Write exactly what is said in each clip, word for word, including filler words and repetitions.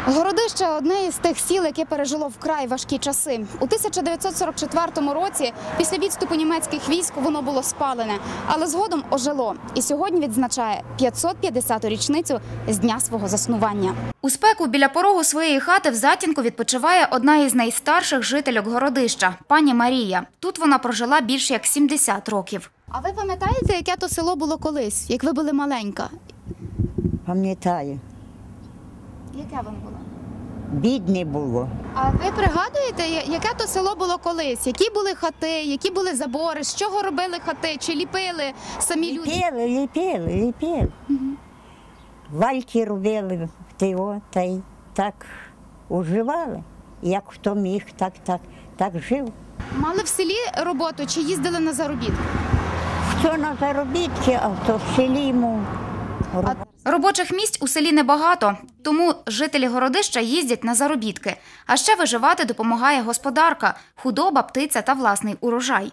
Городище – одне із тих сіл, яке пережило вкрай важкі часи. У тисяча дев'ятсот сорок четвертому році, після відступу німецьких військ, воно було спалене, але згодом ожило. І сьогодні відзначає п'ятсот п'ятдесяту річницю з дня свого заснування. У спеку біля порогу своєї хати в затінку відпочиває одна із найстарших жительок Городища – пані Марія. Тут вона прожила більше як сімдесят років. А ви пам'ятаєте, яке то село було колись, як ви були маленька? Пам'ятаю. Яке воно було? Бідне було. А ви пригадуєте, яке то село було колись? Які були хати, які були забори, з чого робили хати, чи ліпили самі люди? Ліпили, ліпили, ліпили. Угу. Вальки робили, тиво, та й так уживали. Як хто міг, так, так, так жив. Мали в селі роботу чи їздили на заробітки? Хто на заробітки, а хто в селі йому. Робочих місць у селі небагато, тому жителі Городища їздять на заробітки. А ще виживати допомагає господарка – худоба, птиця та власний урожай.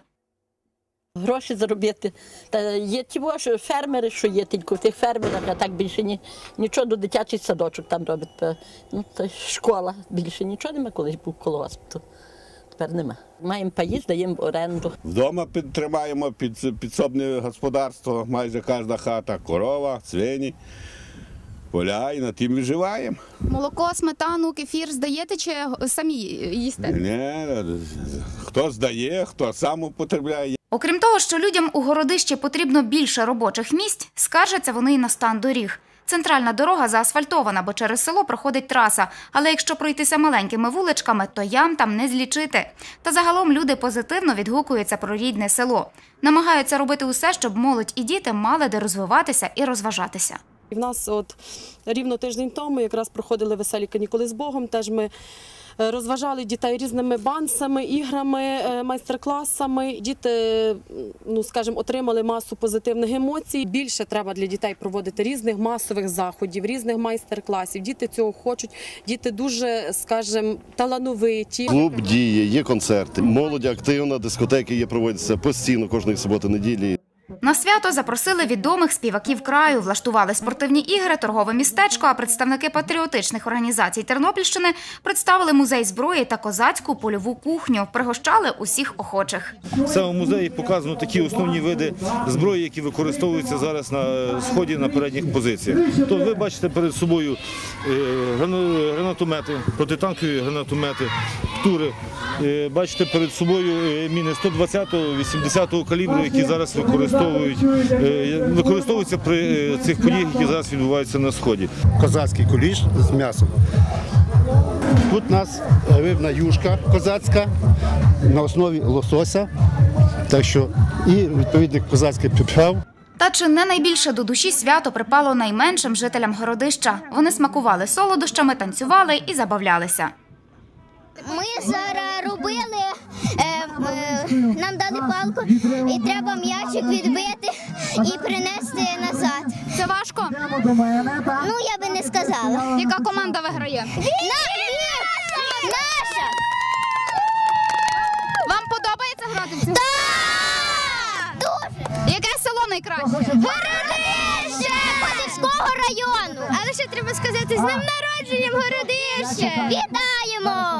Гроші заробити. Та є ті що фермери, що є тільки в тих фермерах, а так більше ні, нічого, до дитячий садочок там робить. Ну, та школа, більше нічого нема, колись був колгосп. Тепер нема. Маємо паї, здаємо в оренду. Вдома підтримаємо під, підсобне господарство, майже кожна хата, корова, свині, поля, і на тим виживаємо. Молоко, сметану, кефір здаєте чи самі їсте? Ні, хто здає, хто сам употребляє. Окрім того, що людям у Городищі потрібно більше робочих місць, скаржаться вони й на стан доріг. Центральна дорога заасфальтована, бо через село проходить траса, але якщо пройтися маленькими вуличками, то ям там не злічити. Та загалом люди позитивно відгукуються про рідне село. Намагаються робити усе, щоб молодь і діти мали де розвиватися і розважатися. В нас от рівно тиждень тому якраз проходили веселі канікули з Богом, теж ми розважали дітей різними бансами, іграми, майстер-класами. Діти, ну, скажімо, отримали масу позитивних емоцій. Більше треба для дітей проводити різних масових заходів, різних майстер-класів. Діти цього хочуть. Діти дуже, скажімо, талановиті. Клуб діє, є концерти, молодь активна, дискотеки є, проводяться постійно кожної суботи-неділі. На свято запросили відомих співаків краю, влаштували спортивні ігри, торгове містечко, а представники патріотичних організацій Тернопільщини представили музей зброї та козацьку польову кухню, пригощали усіх охочих. В цьому музеї показано такі основні види зброї, які використовуються зараз на сході, на передніх позиціях. То ви бачите перед собою гранатомети, протитанкові гранатомети, птури. Бачите перед собою міни сто двадцятого, вісімдесятого калібру, які зараз використовують. Використовуються при цих подіях, які зараз відбуваються на Сході. Козацький куліш з м'ясом. Тут у нас рибна юшка козацька на основі лосося, так що і відповідний козацький приправ. Та чи не найбільше до душі свято припало найменшим жителям Городища? Вони смакували солодощами, танцювали і забавлялися. Ми зараз робили, е, е, нам дали палку і треба м'ячик відбити і принести назад. Це важко? Ну, я би не сказала. Яка команда виграє? Наша! Наша! Вам подобається грати в цю? Так! Дуже! Яке село найкраще? Городище! Подільського району! Але ще треба сказати, з днем народженням, Городище! Вітаємо!